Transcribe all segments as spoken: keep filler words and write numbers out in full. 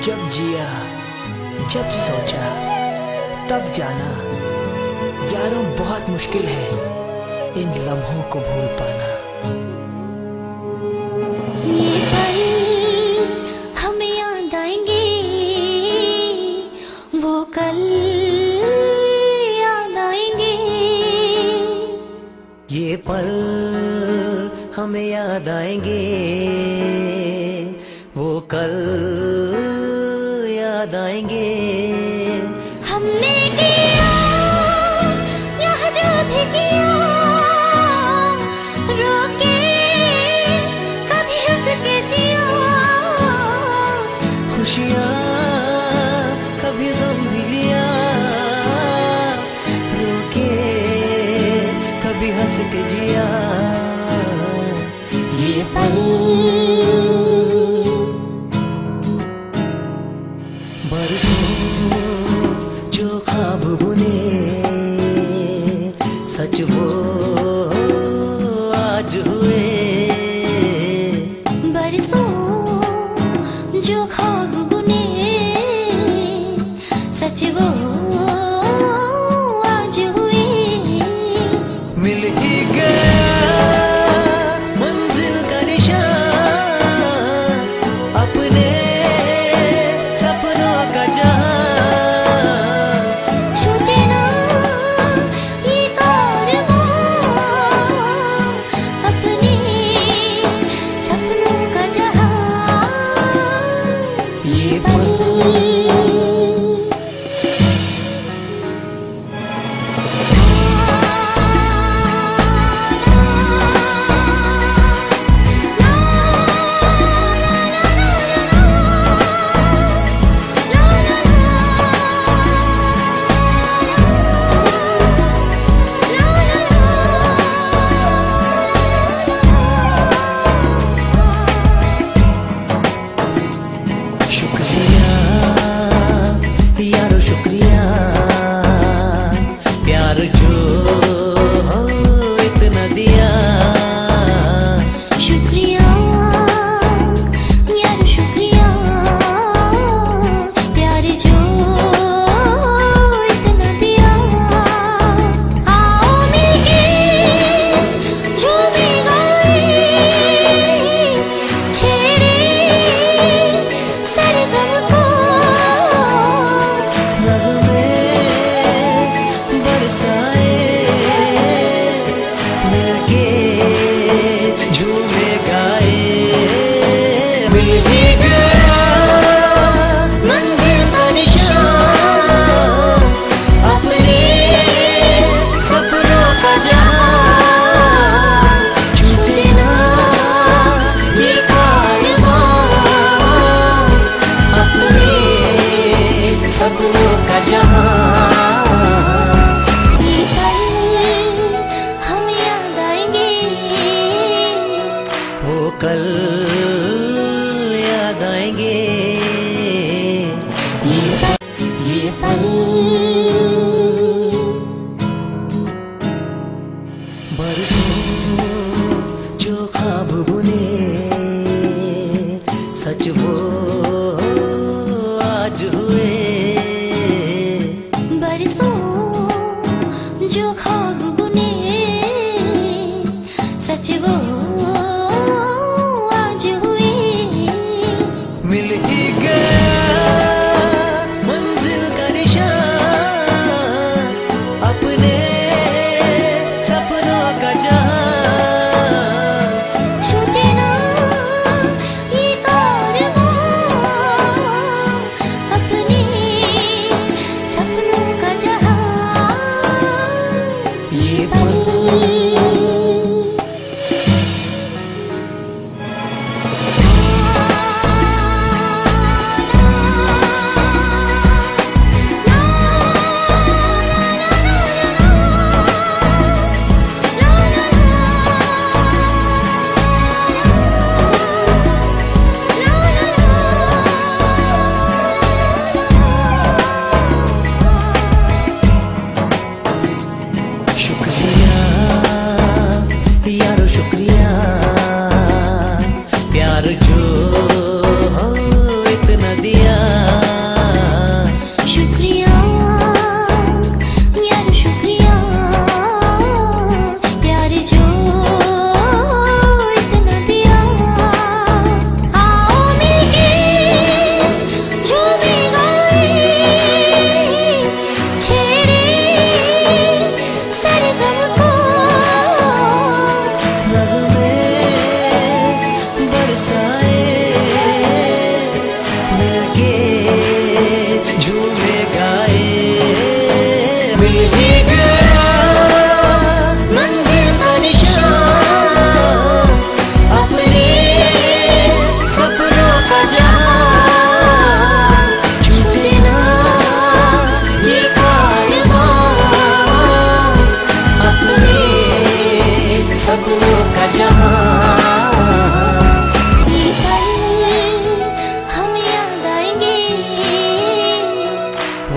जब जिया जब सोचा तब जाना, यारों बहुत मुश्किल है इन लम्हों को भूल पाना। ये पल हमें याद आएंगे, वो कल याद आएंगे। ये पल हमें याद आएंगे, वो कल याद आएंगे। हमने किया यह जो भी किया, रोके कभी हंस के जिया। खुशियाँ कभी गम भी लिया, रोके कभी हंस के जिया। ये पल बरसों जो ख्वाब बुने, सच वो आज हुए। बरसों जो ख्वाब बुने, सच वो आज हुए। मिल ही गया मंजिल का निशान, अपने सपनों का जहां।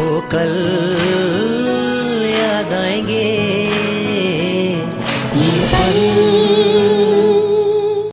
वो कल याद आएंगे।